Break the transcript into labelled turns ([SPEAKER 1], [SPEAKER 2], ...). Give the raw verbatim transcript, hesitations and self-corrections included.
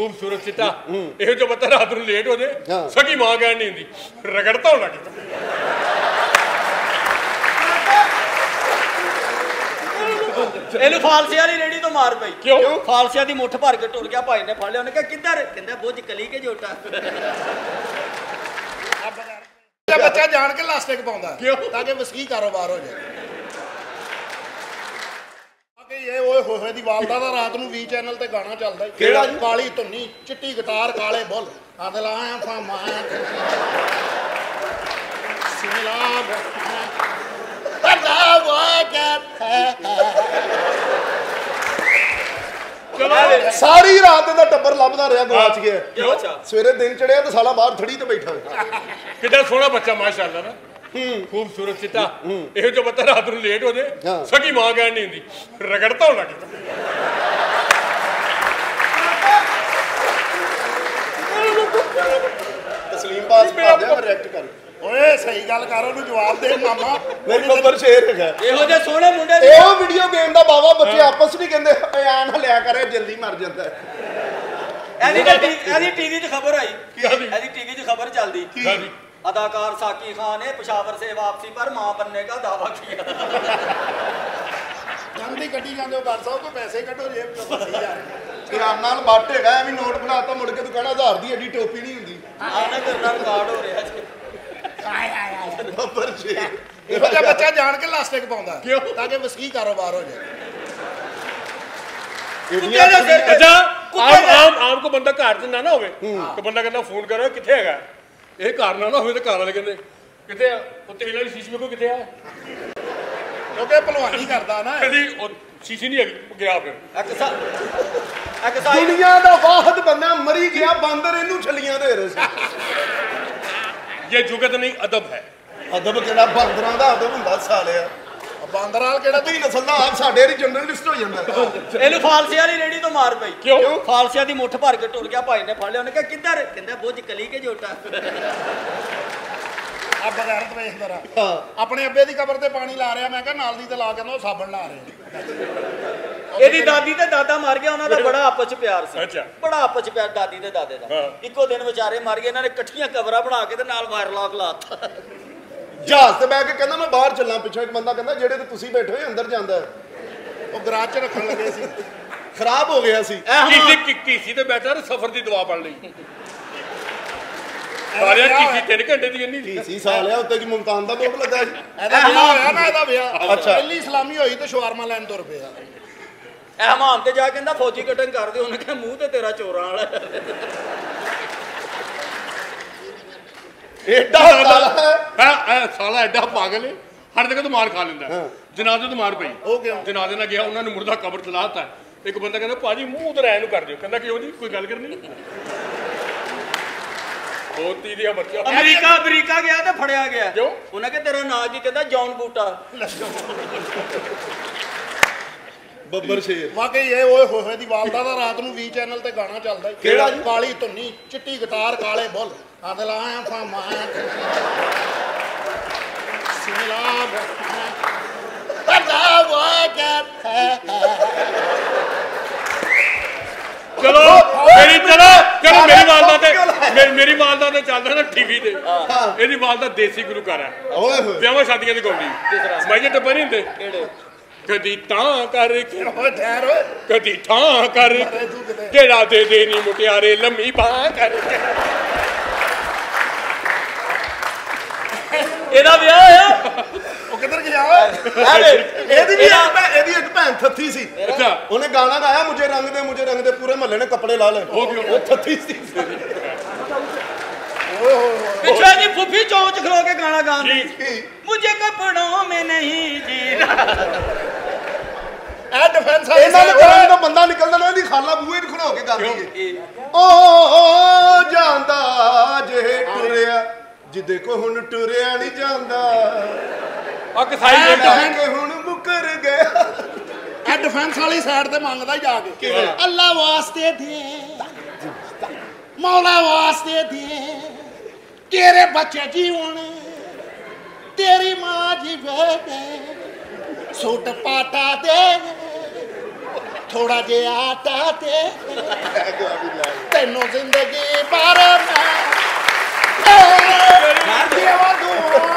[SPEAKER 1] खूबसूरत चिट्टा यो जो बता रात को लेट हो जाए सगी मां कह नहीं होंगी रगड़ता होना
[SPEAKER 2] ਇਹਨੂੰ ਫਾਲਸਿਆਂ ਦੀ ਰੇੜੀ ਤੋਂ ਮਾਰ ਪਈ
[SPEAKER 1] ਕਿਉਂ
[SPEAKER 2] ਫਾਲਸਿਆਂ ਦੀ ਮੁੱਠ ਭਰ ਕੇ ਟੁਰ ਗਿਆ ਭਾਈ ਨੇ ਫੜ ਲਿਆ ਉਹਨੇ ਕਿਹਾ ਕਿੱਧਰ ਕਹਿੰਦਾ ਬੁੱਝ ਕਲੀ ਕੇ ਜੋਟਾ
[SPEAKER 3] ਬੱਚਾ ਜਾਣ ਕੇ ਲਾਸਟਿਕ ਪਾਉਂਦਾ
[SPEAKER 1] ਕਿਉਂ
[SPEAKER 3] ਤਾਂ ਕਿ ਵਸੀ ਕਾਰੋਬਾਰ ਹੋ ਜਾਏ ਕਿ ਇਹ ਓਏ ਹੋਏ ਹੋਏ ਦੀ ਵਾਲਦਾ ਦਾ ਰਾਤ ਨੂੰ ਵੀ ਚੈਨਲ ਤੇ ਗਾਣਾ ਚੱਲਦਾ
[SPEAKER 1] ਕਿਹੜਾ
[SPEAKER 3] ਕਾਲੀ ਧੁੰਨੀ ਚਿੱਟੀ ਗਿਟਾਰ ਕਾਲੇ ਬੁੱਲ ਆ ਤੇ ਲਾਇਆ ਫਾਮਾ ਸਿਮਲਾ सारी रात का टब्बर लभदा रहा गवाच गया सवेरे दिन चढ़िया तो साला बाहर थड़ी ते बैठा
[SPEAKER 1] कितना सोहना बच्चा माशाअल्लाह ना खूबसूरत चिट्टा यो जो बता रात को लेट हो जाए सगी मां कह नहीं होंगी रगड़ता होना
[SPEAKER 3] तस्लीम पास कर दे मैं रिएक्ट कर ओए सही गल कर ओनू जवाब दे मामा मेरी नंबर शेयर है
[SPEAKER 2] ਇਹੋ ਜਿਹੇ ਸੋਹਣੇ ਮੁੰਡੇ
[SPEAKER 3] ਇਹੋ ਵੀਡੀਓ ਗੇਮ ਦਾ ਬਾਵਾ ਬੱਚੇ ਆਪਸ ਵਿੱਚ ਕਹਿੰਦੇ ਐਨ ਹਲਿਆ ਕਰੇ ਜਲਦੀ ਮਰ ਜਾਂਦਾ
[SPEAKER 2] ਇਹਦੀ ਇਹਦੀ ਟੀਵੀ 'ਚ ਖਬਰ ਆਈ ਇਹਦੀ ਟੀਵੀ 'ਚ ਖਬਰ ਚੱਲਦੀ अदाकार साकी खान ने पेशावर से वापसी पर मां बनने का दावा किया
[SPEAKER 3] जल्दी कटी जाते हो घर साहब तो पैसे कटो जेब चो फसी जा ध्यान नाल बट हैगा एवं नोट बनाता मुड़ के तू कहना हजार दी एडी टोपी नहीं हुंदी
[SPEAKER 2] आने तेरे नाल रिकॉर्ड हो रहा है
[SPEAKER 3] आय आय आय बब्बर जी ਇਹੋ ਜਿਹਾ ਬੱਚਾ ਜਾਣ ਕੇ ਲਾਸਟਿਕ ਪਾਉਂਦਾ ਕਿਉਂ ਤਾਂ ਕਿ ਵਸੀ ਕਾਰੋਬਾਰ ਹੋ ਜਾਏ
[SPEAKER 1] अच्छा आम आम आम को बंदा घर च ना ना होवे तो बंदा कहना फोन करो किथे हैगा ਇਹ ਘਰ ਨਾ ਨਾ ਹੋਵੇ ਤੇ ਘਰ ਵਾਲੇ ਕਹਿੰਦੇ ਕਿੱਥੇ ਆ ਉਹ ਤੇਲ ਵਾਲੀ ਸ਼ੀਸ਼ੀ ਵੇਖੋ ਕਿੱਥੇ ਆ
[SPEAKER 3] ਕਿਉਂਕਿ ਭਲਵਾਨੀ ਕਰਦਾ ਨਾ
[SPEAKER 1] ਕਦੀ ਉਹ ਸ਼ੀਸ਼ੀ ਨਹੀਂ ਹੈਗੀ ਗਿਆ ਫਿਰ
[SPEAKER 2] ਐਕਸਾਈਜ਼
[SPEAKER 3] ਦੁਨੀਆ ਦਾ ਵਾਹਦ ਬੰਦਾ ਮਰੀ ਗਿਆ ਬਾਂਦਰ ਇਹਨੂੰ ਛਲੀਆਂ ਦੇ ਰਹੇ ਸੀ
[SPEAKER 1] ਇਹ ਜੁਗਤ ਨਹੀਂ ਅਦਬ ਹੈ
[SPEAKER 3] ਅਦਬ ਕਿਹੜਾ ਬਾਂਦਰਾਂ ਦਾ ਅਦਬ ਹੁੰਦਾ ਸਾਲਿਆ ਬਾਂਦਰ ਵਾਲ ਕਿਹੜਾ ਤੁਸੀਂ ਨਸਲ ਦਾ ਆਪ ਸਾਡੇ ਵਾਲੀ ਜਰਨਲਿਸਟ ਹੋ ਜਾਂਦਾ
[SPEAKER 2] ਇਹਨੂੰ ਫਾਲਸਿਆਂ ਦੀ ਰੇੜੀ ਤੋਂ ਮਾਰ ਪਈ
[SPEAKER 1] ਕਿਉਂ
[SPEAKER 2] ਫਾਲਸਿਆਂ ਦੀ ਮੁੱਠ ਭਰ ਕੇ ਟੁਰ ਗਿਆ ਭਾਈ ਨੇ ਫੜ ਲਿਆ ਉਹਨੇ ਕਿਹਾ ਕਿੱਧਰ ਕਹਿੰਦਾ ਬੁੱਝ ਕਲੀ ਕੇ ਜੋਟਾ
[SPEAKER 3] ਆ ਬਗੈਰਤ ਵੇਖ ਜਰਾ ਆਪਣੇ ਅੱਬੇ ਦੀ ਕਬਰ ਤੇ ਪਾਣੀ ਲਾ ਰਿਹਾ ਮੈਂ ਕਿਹਾ ਨਾਲ ਦੀ ਤੇ ਲਾ ਕੇ ਉਹ ਸਾਬਣ ਲਾ ਰਿਹਾ
[SPEAKER 2] ਇਹਦੀ ਦਾਦੀ ਤੇ ਦਾਦਾ ਮਰ ਗਿਆ ਉਹਨਾਂ ਦਾ ਬੜਾ ਆਪਸ ਚ ਪਿਆਰ ਸੀ
[SPEAKER 1] ਅੱਛਾ
[SPEAKER 2] ਬੜਾ ਆਪਸ ਚ ਪਿਆਰ ਦਾਦੀ ਤੇ ਦਾਦੇ ਦਾ ਇੱਕੋ ਦਿਨ ਵਿਚਾਰੇ ਮਰ ਗਏ ਇਹਨਾਂ ਨੇ ਇਕੱਠੀਆਂ ਕਬਰਾਂ ਬਣਾ ਕੇ ਤੇ ਨਾਲ ਵਾਇਰਲੌਕ ਲਾਤਾ
[SPEAKER 3] ਜਹਾਜ਼ ਤੇ ਬੈ ਕੇ ਕਹਿੰਦਾ ਮੈਂ ਬਾਹਰ ਚੱਲਾਂ ਪਿੱਛੋਂ ਇੱਕ ਬੰਦਾ ਕਹਿੰਦਾ ਜਿਹੜੇ ਤੇ ਤੁਸੀਂ ਬੈਠੇ ਹੋ ਅੰਦਰ ਜਾਂਦਾ ਉਹ ਗਰਾਜ 'ਚ ਰੱਖਣ ਲੱਗੇ ਸੀ ਖਰਾਬ ਹੋ ਗਿਆ ਸੀ
[SPEAKER 1] ਕਿਸੇ ਕਿਸੇ ਤੇ ਬੈਠਾ ਤੇ ਸਫ਼ਰ ਦੀ ਦੁਆ ਪੜ ਲਈ ਸਾਲਿਆ ਕਿਸੇ ਤਿੰਨ ਘੰਟੇ ਦੀ ਇੰਨੀ
[SPEAKER 3] ਸੀ ਸੀ ਸਾਲਿਆ ਉੱਤੇ ਕੀ ਮੁਮਤਾਨ ਦਾ ਬੋਰਡ ਲੱਗਾ ਸੀ ਇਹਦਾ ਵਿਆਹ ਹੋਇਆ ਨਾ ਇਹਦਾ ਵਿਆਹ ਅੱਛਾ ਪਹਿਲੀ ਸਲਾਮੀ ਹੋਈ ਤੇ ਸ਼ਵਾਰਮਾ ਲੈਣ ਤੁਰ ਪਿਆ
[SPEAKER 2] ਇਹ ਹਮਾਮ ਤੇ ਜਾ ਕਹਿੰਦਾ ਫੌਜੀ ਕਟਿੰਗ ਕਰ ਦਿਓ ਉਹਨੇ ਕਿਹਾ ਮੂੰਹ ਤੇ ਤੇਰਾ ਚੋਰਾਂ ਵਾਲਾ
[SPEAKER 1] एडा साला है साला एडा पागल है हर जगह तो मार खा लेंदा जनाजे तो मार पई ओ क्यों जनाजे ना गया उन्होंने मुर्दा कब्र च लाता एक बंदा कहंदा भाजी मुंह उधर ऐ नु कर दियो कहंदा क्यों जी कोई गल करनी होती दिया बच्चा
[SPEAKER 2] अमेरिका अमेरिका गया तो फड़या गया
[SPEAKER 1] क्यों
[SPEAKER 2] उन्हें कहा तेरा नाम की कहंदा जॉन बूटा
[SPEAKER 3] ਬੱਬਰ ਸ਼ੇਰ ਵਾਕਈ ਇਹ ਓਏ ਹੋਏ ਹੋਏ ਦੀ ਵਾਲਦਾ ਦਾ ਰਾਤ ਨੂੰ ਵੀ ਚੈਨਲ ਤੇ ਗਾਣਾ ਚੱਲਦਾ ਕਿਹੜਾ ਕਾਲੀ ਧੁੰਨੀ ਚਿੱਟੀ ਗਿਟਾਰ ਕਾਲੇ ਬੁੱਲ ਆ ਤੇ ਲਾਇਆ ਫਾਮਾ ਸਿਮਲਾ ਪਤਾ ਵਾਕਾ
[SPEAKER 1] चलो मेरी चलो चलो मेरी वालदा ते मेरी वालदा ते चलदा ना टीवी ते एदी वालदा देसी गुलूकार है ओए होए ब्याहां शादियां दी गाउंदी माइये टप्पे नहीं हुंदे किहड़े कदी तां कर
[SPEAKER 3] ओए ठहर ओए
[SPEAKER 1] कदी थां कर जेड़ा दे दे नी मुटियारे लम्मी बां कर
[SPEAKER 2] ਇਹਦਾ ਵਿਆਹ ਹੋਇਆ
[SPEAKER 3] ਉਹ ਕਿੱਧਰ ਗਿਆ ਓਏ ਇਹਦੀ ਵੀ ਇਹਦੀ ਇੱਕ ਭੈਣ ਥੱਥੀ ਸੀ
[SPEAKER 1] ਅੱਛਾ
[SPEAKER 3] ਉਹਨੇ ਗਾਣਾ ਗਾਇਆ ਮੁਝੇ ਰੰਗ ਦੇ ਮੁਝੇ ਰੰਗ ਦੇ ਪੂਰੇ ਮਹੱਲੇ ਨੇ ਕੱਪੜੇ ਲਾ ਲਏ ਉਹ ਥੱਥੀ ਸੀ ਓਏ ਹੋਏ
[SPEAKER 2] ਪਿੱਛੇ ਜੀ ਫੁੱਫੀ ਚੌਂਚ ਖਲੋ ਕੇ ਗਾਣਾ ਗਾਉਂਦੀ ਮੁਝੇ ਕਪੜੋਂ ਮੇਂ ਨਹੀਂ ਜੀਣਾ
[SPEAKER 3] ਇਹ ਡਿਫੈਂਸ ਵਾਲੀ ਇਹਨਾਂ ਦੇ ਘਰਾਂ ਤੋਂ ਬੰਦਾ ਨਿਕਲਦਾ ਨਾ ਇਹਦੀ ਖਾਲਾ ਬੂਹੇ ਨੂੰ ਖੜੋ ਕੇ ਕਰਦੀ ਓ ਜਾਂਦਾ ਜੇ ਟੁਰਿਆ ਜਿੱਦੇ ਕੋ ਹੁਣ ਟੁਰਿਆ ਨਹੀਂ ਜਾਂਦਾ
[SPEAKER 1] ਆ ਕਸਾਈ
[SPEAKER 3] ਦੇ ਕੇ ਹੁਣ ਮੁਕਰ ਗਿਆ ਇਹ ਡਿਫੈਂਸ ਵਾਲੀ ਸਾਈਡ ਤੇ ਮੰਗਦਾ ਜਾ ਕੇ ਅੱਲਾ ਵਾਸਤੇ ਦੇ ਮੌਲਾ ਵਾਸਤੇ ਦੇ ਤੇਰੇ ਬੱਚੇ ਜੀਵਣ ਤੇਰੀ ਮਾਂ ਜੀਵੇ ਸੂਟ ਪਾਟਾ ਦੇ
[SPEAKER 4] थोड़ा जिहा आटा ते तेनों जिंदगी भर मैं